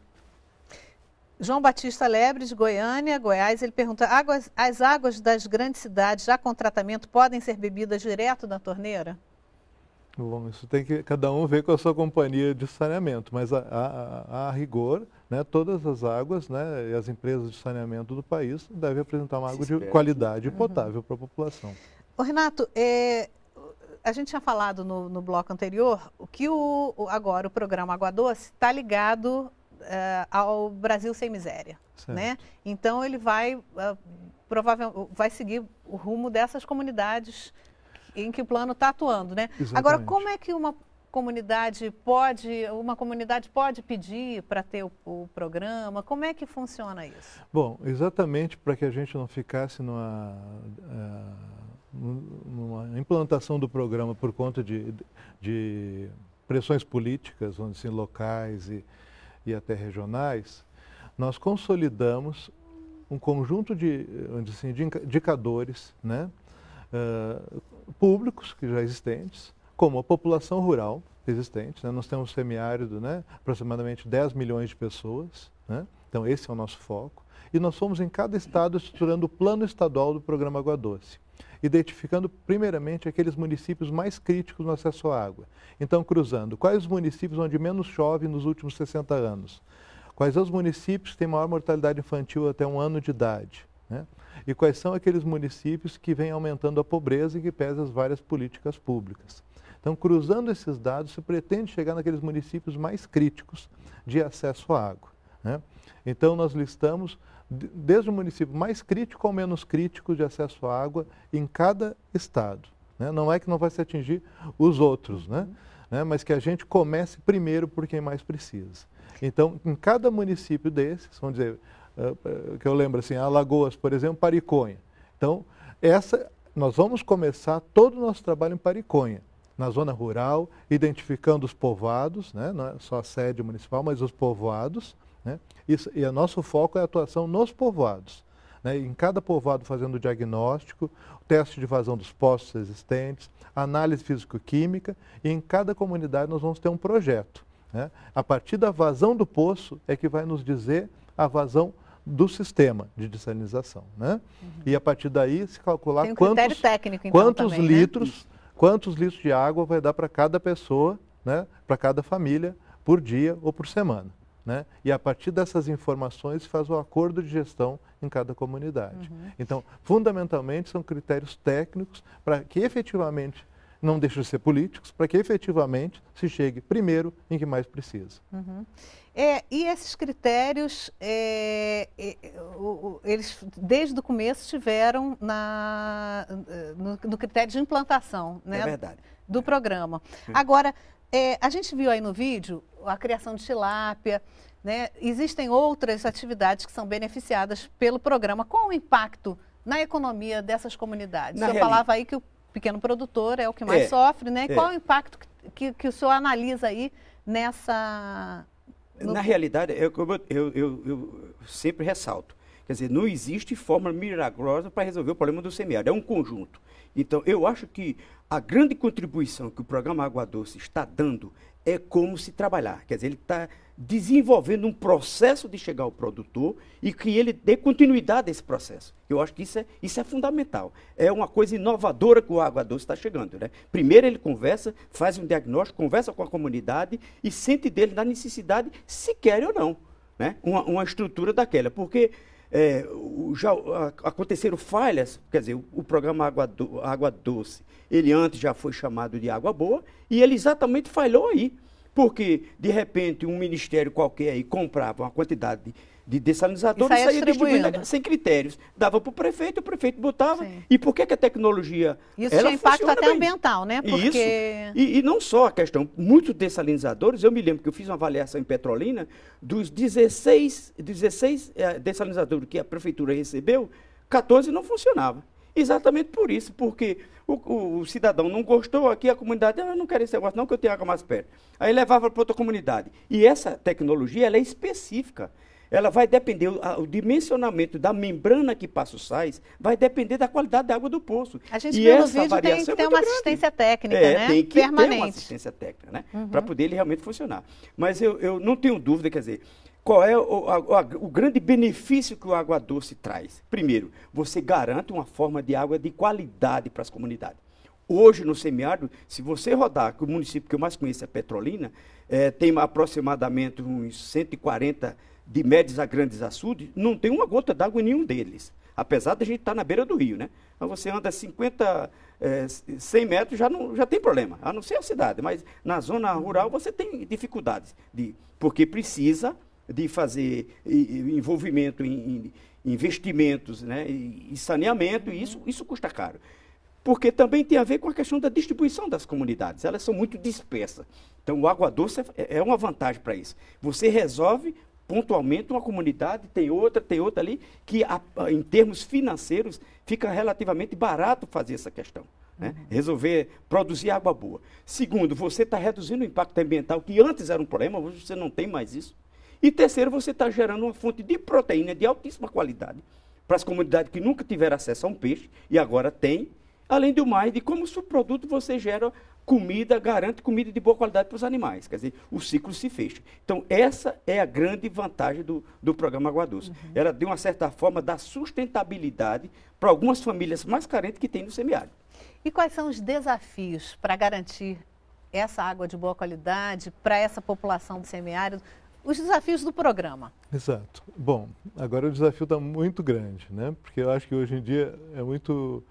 João Batista Lebre, de Goiânia, Goiás, ele pergunta: as águas das grandes cidades já com tratamento podem ser bebidas direto da torneira? Bom, isso tem que cada um ver com a sua companhia de saneamento, mas a rigor, né, todas as águas, né, e as empresas de saneamento do país devem apresentar uma água de qualidade potável para a população. Ô, Renato, a gente tinha falado no bloco anterior que agora o programa Água Doce está ligado ao Brasil Sem Miséria, né? Então ele vai provavelmente vai seguir o rumo dessas comunidades em que o plano está atuando, né? Exatamente. Agora, como é que uma comunidade pode pedir para ter o programa? Como é que funciona isso? Bom, exatamente para que a gente não ficasse numa implantação do programa por conta de pressões políticas, vamos dizer, locais e até regionais, nós consolidamos um conjunto de indicadores, né, públicos que já existentes, como a população rural existente, né? Nós temos semiárido, né? Aproximadamente 10 milhões de pessoas, né? Então esse é o nosso foco. E nós fomos em cada estado estruturando o plano estadual do programa Água Doce, identificando primeiramente aqueles municípios mais críticos no acesso à água. Então cruzando quais os municípios onde menos chove nos últimos 60 anos, quais são os municípios que têm maior mortalidade infantil até 1 ano de idade, né? E quais são aqueles municípios que vêm aumentando a pobreza e que pesam as várias políticas públicas. Então, cruzando esses dados, se pretende chegar naqueles municípios mais críticos de acesso à água, né? Então, nós listamos desde o município mais crítico ao menos crítico de acesso à água em cada estado, né? Não é que não vai se atingir os outros, né? Mas que a gente comece primeiro por quem mais precisa. Então, em cada município desses, vamos dizer, que eu lembro assim, Alagoas, por exemplo, Pariconha. Então, nós vamos começar todo o nosso trabalho em Pariconha, na zona rural, identificando os povoados, né? Não é só a sede municipal, mas os povoados, né? E o nosso foco é a atuação nos povoados, né? Em cada povoado fazendo o diagnóstico, o teste de vazão dos poços existentes, análise físico-química, e em cada comunidade nós vamos ter um projeto, né? A partir da vazão do poço é que vai nos dizer a vazão do sistema de dessalinização, né? E a partir daí se calcular critério técnico, então, quantos também, litros, né? Quantos litros de água vai dar para cada pessoa, né? Para cada família, por dia ou por semana, né? E a partir dessas informações se faz o acordo de gestão em cada comunidade. Então, fundamentalmente, são critérios técnicos para que efetivamente, não deixem de ser políticos, para que efetivamente se chegue primeiro em que mais precisa. E esses critérios, eles desde o começo estiveram no critério de implantação, né, do programa. Agora, a gente viu aí no vídeo a criação de tilápia, né? Existem outras atividades que são beneficiadas pelo programa. Qual o impacto na economia dessas comunidades? O senhor falava aí que o pequeno produtor é o que mais sofre, né? Qual o impacto que o senhor analisa aí nessa... Na realidade, eu sempre ressalto, quer dizer, não existe fórmula milagrosa para resolver o problema do semiárido, é um conjunto. Então, eu acho que a grande contribuição que o programa Água Doce está dando é como se trabalhar, quer dizer, ele está desenvolvendo um processo de chegar ao produtor e que ele dê continuidade a esse processo. Eu acho que isso é fundamental. É uma coisa inovadora que o Água Doce está chegando, né? Primeiro ele conversa, faz um diagnóstico, conversa com a comunidade e sente dele da necessidade, se quer ou não, né? Uma estrutura daquela, porque já aconteceram falhas, quer dizer, o programa Água Doce, ele antes já foi chamado de Água Boa e ele exatamente falhou aí. Porque, de repente, um ministério qualquer aí comprava uma quantidade de desalinizadores e saía distribuindo sem critérios. Dava para o prefeito botava. Sim. E por que a tecnologia... Isso tinha impacto até ambiental, né? Porque... Isso. E não só a questão, muitos desalinizadores, eu me lembro que eu fiz uma avaliação em Petrolina, dos 16 desalinizadores que a prefeitura recebeu, 14 não funcionavam. Exatamente por isso, porque o cidadão não gostou, aqui a comunidade, eu não quero esse negócio não, que eu tenho água mais perto. Aí levava para outra comunidade. E essa tecnologia, ela é específica. Ela vai depender, o dimensionamento da membrana que passa os sais, vai depender da qualidade da água do poço. A gente viu no vídeo, tem que ter uma assistência técnica, né? Tem que ter uma assistência técnica, né? Para poder ele realmente funcionar. Mas eu não tenho dúvida, quer dizer, qual é o grande benefício que o Água Doce traz? Primeiro, você garante uma forma de água de qualidade para as comunidades. Hoje, no semiárido, se você rodar, que o município que eu mais conheço é Petrolina, tem aproximadamente uns 140 de médios a grandes açudes, não tem uma gota d'água em nenhum deles. Apesar de a gente estar na beira do rio, né? Então você anda 100 metros, já tem problema, a não ser a cidade, mas na zona rural você tem dificuldades, porque precisa de fazer envolvimento em investimentos, né, e saneamento, e isso custa caro. Porque também tem a ver com a questão da distribuição das comunidades. Elas são muito dispersas. Então, o Água Doce é uma vantagem para isso. Você resolve pontualmente uma comunidade, tem outra ali, que em termos financeiros fica relativamente barato fazer essa questão. Né? Resolver produzir água boa. Segundo, você está reduzindo o impacto ambiental, que antes era um problema, hoje você não tem mais isso. E terceiro, você está gerando uma fonte de proteína de altíssima qualidade para as comunidades que nunca tiveram acesso a um peixe e agora têm. Além do mais, de como subproduto você gera comida, garante comida de boa qualidade para os animais. Quer dizer, o ciclo se fecha. Então, essa é a grande vantagem do programa Água Doce. Ela, de uma certa forma, dá sustentabilidade para algumas famílias mais carentes que tem no semiárido. E quais são os desafios para garantir essa água de boa qualidade para essa população do semiárido? Os desafios do programa. Exato. Bom, agora o desafio está muito grande, né? Porque eu acho que hoje em dia é muito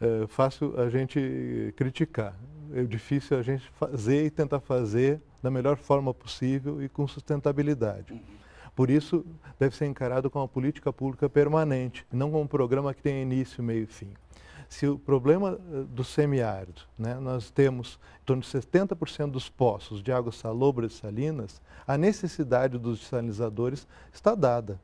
fácil a gente criticar. É difícil a gente fazer e tentar fazer da melhor forma possível e com sustentabilidade. Por isso, deve ser encarado como uma política pública permanente, e não como um programa que tem início, meio e fim. Se o problema do semiárido, né, nós temos em torno de 70% dos poços de águas salobras e salinas, a necessidade dos desalinizadores está dada.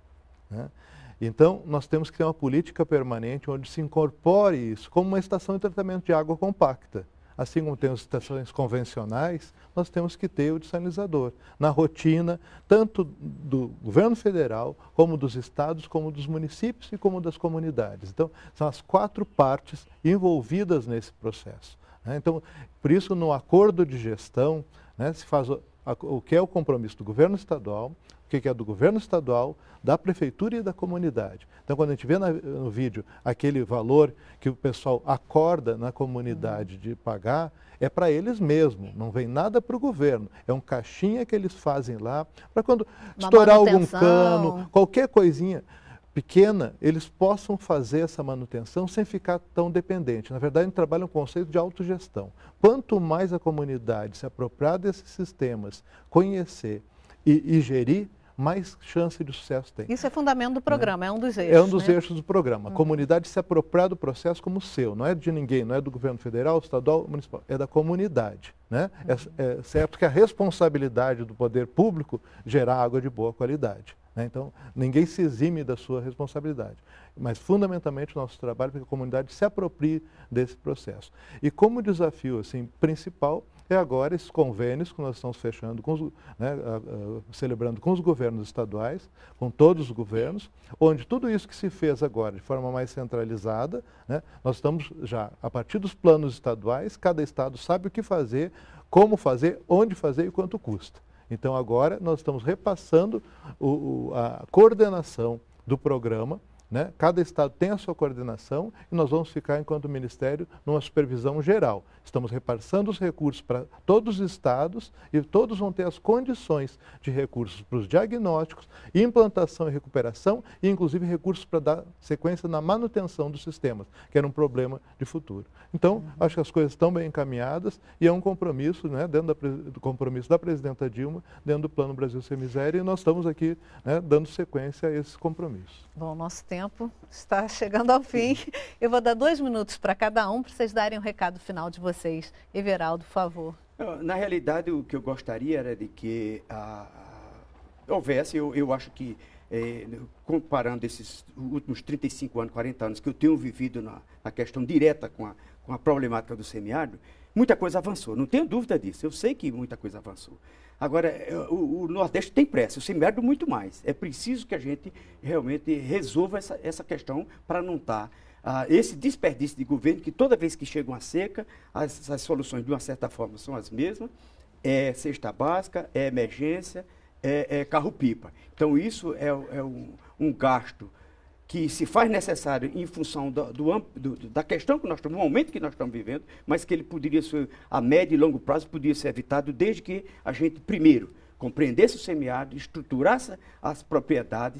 Né? Então, nós temos que ter uma política permanente onde se incorpore isso como uma estação de tratamento de água compacta. Assim como temos estações convencionais, nós temos que ter o desalinizador na rotina, tanto do governo federal, como dos estados, como dos municípios e como das comunidades. Então, são as 4 partes envolvidas nesse processo. Né? Então, por isso, no acordo de gestão, né, se faz o que é o compromisso do governo estadual, o que é do governo estadual, da prefeitura e da comunidade. Então, quando a gente vê no vídeo aquele valor que o pessoal acorda na comunidade de pagar, é para eles mesmos, não vem nada para o governo. É um caixinha que eles fazem lá, para quando estourar algum cano, qualquer coisinha pequena, eles possam fazer essa manutenção sem ficar tão dependente. Na verdade, a gente trabalha um conceito de autogestão. Quanto mais a comunidade se apropriar desses sistemas, conhecer e gerir, mais chance de sucesso tem. Isso é fundamento do programa, é um dos eixos. É um dos eixos do programa. A comunidade se apropriar do processo como seu, não é de ninguém, não é do governo federal, estadual, municipal, é da comunidade. Né? É certo que a responsabilidade do poder público gerar água de boa qualidade. Né? Então, ninguém se exime da sua responsabilidade. Mas, fundamentalmente, o nosso trabalho é para que a comunidade se aproprie desse processo. E como desafio assim, principal é agora esses convênios que nós estamos fechando, celebrando com os governos estaduais, com todos os governos, onde tudo isso que se fez agora de forma mais centralizada, né, nós estamos já, a partir dos planos estaduais, cada estado sabe o que fazer, como fazer, onde fazer e quanto custa. Então agora nós estamos repassando a coordenação do programa, né? Cada estado tem a sua coordenação e nós vamos ficar, enquanto Ministério, numa supervisão geral. Estamos repassando os recursos para todos os estados e todos vão ter as condições de recursos para os diagnósticos, implantação e recuperação e, inclusive, recursos para dar sequência na manutenção dos sistemas, que era um problema de futuro. Então, acho que as coisas estão bem encaminhadas e é um compromisso, né, dentro do compromisso da presidenta Dilma, dentro do Plano Brasil Sem Miséria, e nós estamos aqui, né, dando sequência a esses compromissos. Bom, nosso tempo está chegando ao fim. Eu vou dar 2 minutos para cada um, para vocês darem um recado final de vocês. Everaldo, por favor. Na realidade, o que eu gostaria era de que houvesse, eu acho que, comparando esses últimos 35 anos, 40 anos que eu tenho vivido na questão direta com a problemática do semiárido, muita coisa avançou, não tenho dúvida disso, eu sei que muita coisa avançou. Agora, o Nordeste tem pressa, o semiárido muito mais. É preciso que a gente realmente resolva essa questão para não estar esse desperdício de governo, que toda vez que chega uma seca, as soluções de uma certa forma são as mesmas, é cesta básica, é emergência, é carro-pipa. Então isso é um gasto que se faz necessário em função da questão que nós estamos, do momento que nós estamos vivendo, mas que ele poderia ser, a médio e longo prazo, poderia ser evitado desde que a gente, primeiro, compreendesse o semiárido, estruturasse as propriedades,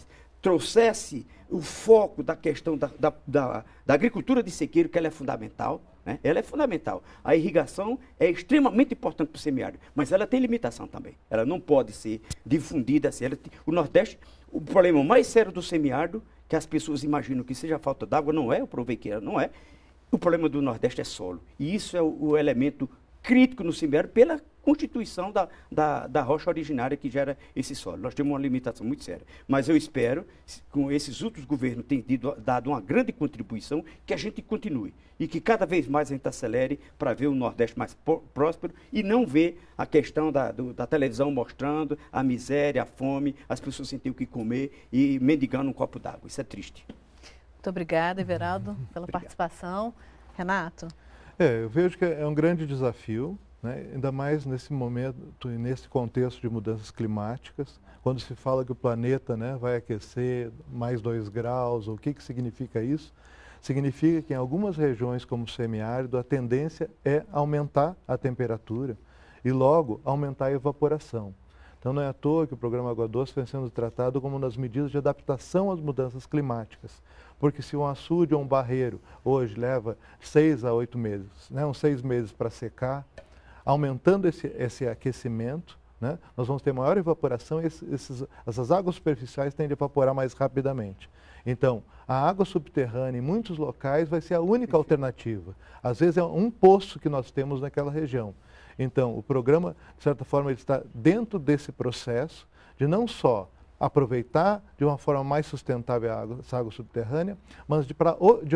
trouxesse o foco da questão da agricultura de sequeiro, que ela é fundamental, né? Ela é fundamental. A irrigação é extremamente importante para o semiárido, mas ela tem limitação também. Ela não pode ser difundida assim. O Nordeste, o problema mais sério do semiárido, que as pessoas imaginam que seja falta d'água, não é, eu provei que não é. O problema do Nordeste é solo. E isso é o elemento crítico no semiárido pela constituição da rocha originária que gera esse solo. Nós temos uma limitação muito séria. Mas eu espero, com esses outros governos têm dado uma grande contribuição, que a gente continue. E que cada vez mais a gente acelere para ver o Nordeste mais próspero e não ver a questão da televisão mostrando a miséria, a fome, as pessoas sem ter o que comer e mendigando um copo d'água. Isso é triste. Muito obrigada, Everaldo, pela participação. Renato? Eu vejo que é um grande desafio, né? Ainda mais nesse momento e nesse contexto de mudanças climáticas, quando se fala que o planeta, né, vai aquecer mais 2 graus, o que significa isso? Significa que em algumas regiões como o semiárido, a tendência é aumentar a temperatura e logo aumentar a evaporação. Então não é à toa que o programa Água Doce vem sendo tratado como uma das medidas de adaptação às mudanças climáticas. Porque se um açude ou um barreiro hoje leva 6 a 8 meses, né, uns 6 meses para secar, aumentando esse aquecimento, né, nós vamos ter maior evaporação e essas águas superficiais tendem a evaporar mais rapidamente. Então, a água subterrânea em muitos locais vai ser a única alternativa. Às vezes é um poço que nós temos naquela região. Então, o programa, de certa forma, ele está dentro desse processo de não só aproveitar de uma forma mais sustentável essa água subterrânea, mas de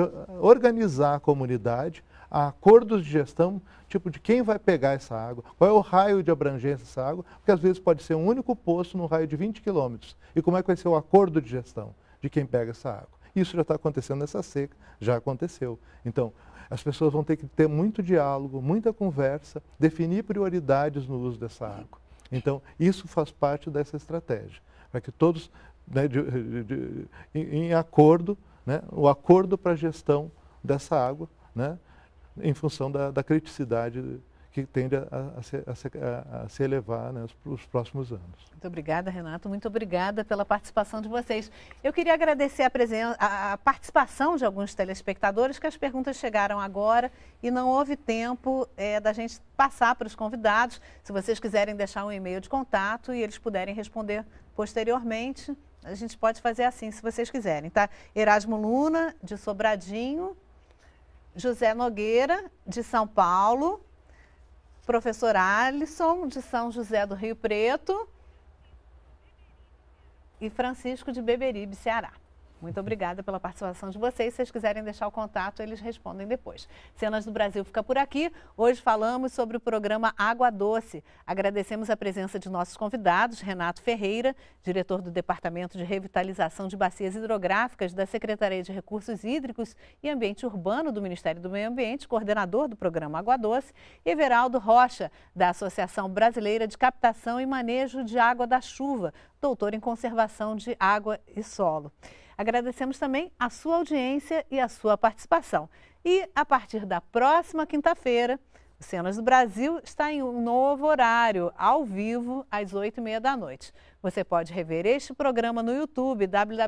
organizar a comunidade a acordos de gestão, tipo de quem vai pegar essa água, qual é o raio de abrangência dessa água, porque às vezes pode ser um único poço num raio de 20 quilômetros. E como é que vai ser o acordo de gestão de quem pega essa água? Isso já está acontecendo nessa seca, já aconteceu. Então, as pessoas vão ter que ter muito diálogo, muita conversa, definir prioridades no uso dessa água. Então, isso faz parte dessa estratégia, para que todos, né, em acordo, né, o acordo para a gestão dessa água, né, em função da criticidade que tende a se elevar, né, nos próximos anos. Muito obrigada, Renato. Muito obrigada pela participação de vocês. Eu queria agradecer a participação de alguns telespectadores, que as perguntas chegaram agora e não houve tempo da gente passar para os convidados. Se vocês quiserem deixar um e-mail de contato e eles puderem responder posteriormente, a gente pode fazer assim, se vocês quiserem, tá? Erasmo Luna, de Sobradinho, José Nogueira, de São Paulo, professor Alisson, de São José do Rio Preto, e Francisco, de Beberibe, Ceará. Muito obrigada pela participação de vocês. Se vocês quiserem deixar o contato, eles respondem depois. Cenas do Brasil fica por aqui. Hoje falamos sobre o programa Água Doce. Agradecemos a presença de nossos convidados, Renato Ferreira, diretor do Departamento de Revitalização de Bacias Hidrográficas da Secretaria de Recursos Hídricos e Ambiente Urbano do Ministério do Meio Ambiente, coordenador do programa Água Doce, e Everaldo Rocha, da Associação Brasileira de Captação e Manejo de Água da Chuva, doutor em Conservação de Água e Solo. Agradecemos também a sua audiência e a sua participação. E a partir da próxima quinta-feira, o Cenas do Brasil está em um novo horário, ao vivo, às 8h30 da noite. Você pode rever este programa no YouTube,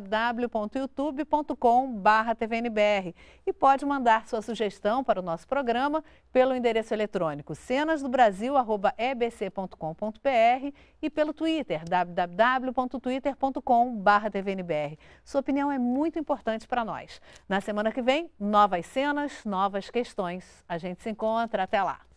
www.youtube.com/tvnbr, e pode mandar sua sugestão para o nosso programa pelo endereço eletrônico cenasdobrasil@ebc.com.br e pelo Twitter, www.twitter.com/tvnbr. Sua opinião é muito importante para nós. Na semana que vem, novas cenas, novas questões. A gente se encontra. Até lá.